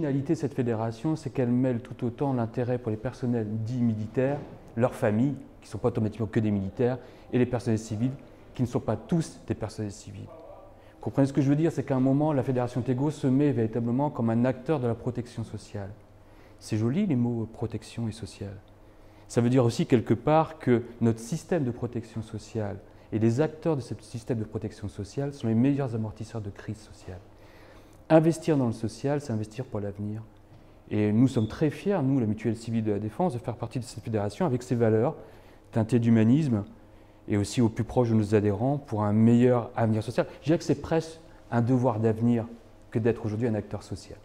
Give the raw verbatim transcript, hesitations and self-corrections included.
l'originalité de cette fédération, c'est qu'elle mêle tout autant l'intérêt pour les personnels dits militaires, leurs familles, qui ne sont pas automatiquement que des militaires, et les personnels civils, qui ne sont pas tous des personnels civils. Vous comprenez ce que je veux dire? C'est qu'à un moment, la Fédération Tego se met véritablement comme un acteur de la protection sociale. C'est joli les mots protection et sociale. Ça veut dire aussi quelque part que notre système de protection sociale et les acteurs de ce système de protection sociale sont les meilleurs amortisseurs de crise sociale. Investir dans le social, c'est investir pour l'avenir. Et nous sommes très fiers, nous, la Mutuelle Civile de la Défense, de faire partie de cette fédération avec ses valeurs teintées d'humanisme et aussi au plus proche de nos adhérents pour un meilleur avenir social. Je dirais que c'est presque un devoir d'avenir que d'être aujourd'hui un acteur social.